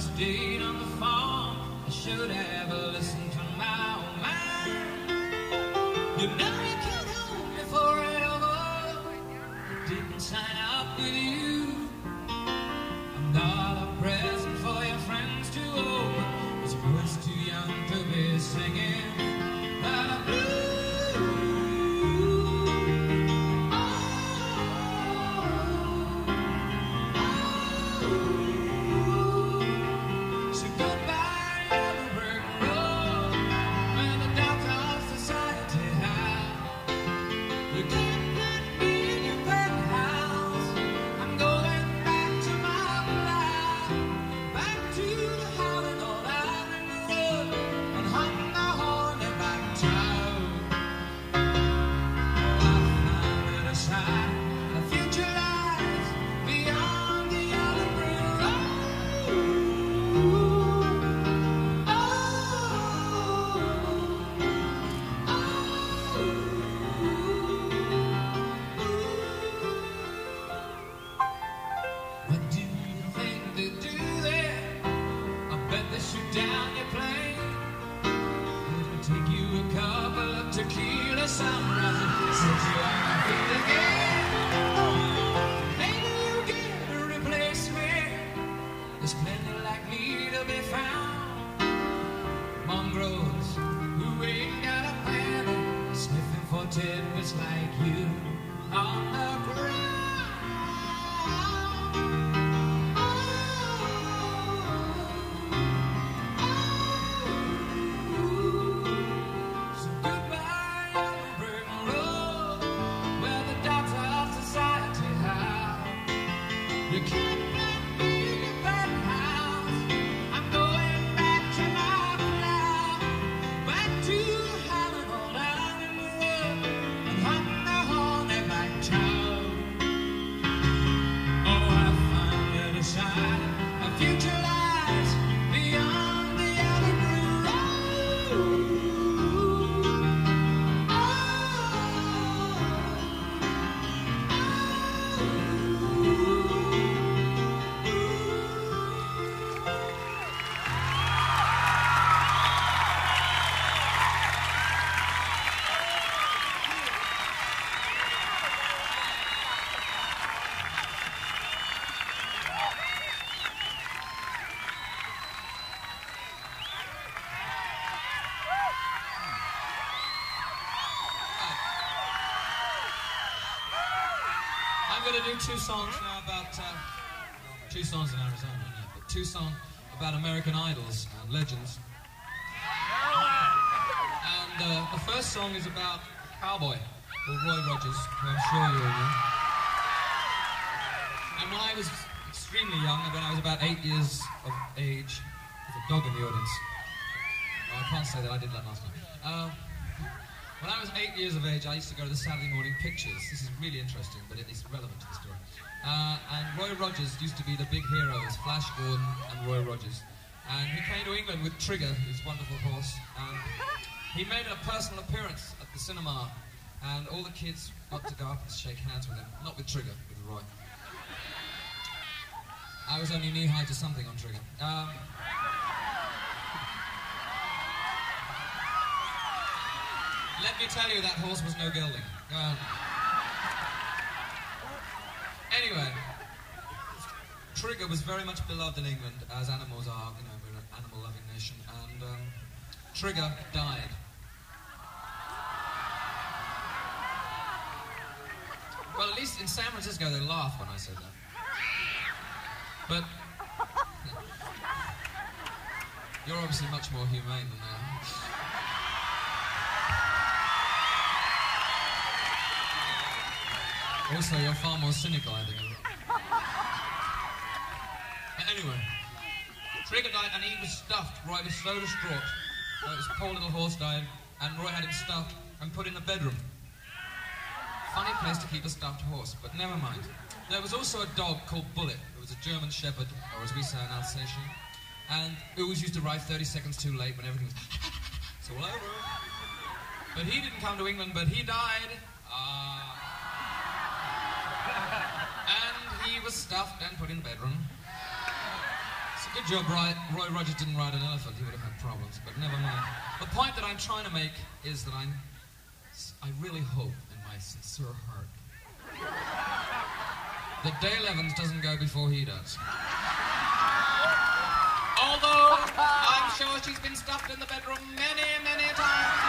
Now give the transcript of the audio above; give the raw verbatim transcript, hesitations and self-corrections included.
stayed on the farm. I should have listened to my own mind. You know you could hold me forever. I didn't sign up with you. I'm not a present for your friends to open. This was too young to be singing the blues. I'm going to do two songs now about, uh, two songs in Arizona, no, but two songs about American idols and legends. And uh, the first song is about Cowboy, or Roy Rogers, who I'm sure you all know. And when I was extremely young, when I was about eight years of age, there's a dog in the audience. Oh, I can't say that, I did that last time. Uh, When I was eight years of age, I used to go to the Saturday morning pictures. This is really interesting, but it is relevant to the story. Uh, and Roy Rogers used to be the big heroes, Flash Gordon and Roy Rogers. And he came to England with Trigger, his wonderful horse. And he made a personal appearance at the cinema. And all the kids got to go up and shake hands with him. Not with Trigger, with Roy. I was only knee-high to something on Trigger. Um, Let me tell you, that horse was no gelding. Uh, anyway, Trigger was very much beloved in England, as animals are. You know, we're an animal-loving nation. And um, Trigger died. Well, at least in San Francisco, they laugh when I say that. But you're obviously much more humane than that. Also, you're far more cynical, I think. But anyway, Trigger died and he was stuffed. Roy was so distraught. Uh, his poor little horse died, and Roy had him stuffed and put in a bedroom. Funny place to keep a stuffed horse, but never mind. There was also a dog called Bullet, who was a German Shepherd, or as we say, an Alsatian, and who always used to arrive thirty seconds too late when everything was it's all over. But he didn't come to England, but he died. Uh, and he was stuffed and put in the bedroom. So Good job, Roy. Roy Rogers didn't ride an elephant. He would have had problems, but never mind. The point that I'm trying to make is that I'm... I really hope in my sincere heart that Dale Evans doesn't go before he does. Although I'm sure she's been stuffed in the bedroom many, many times.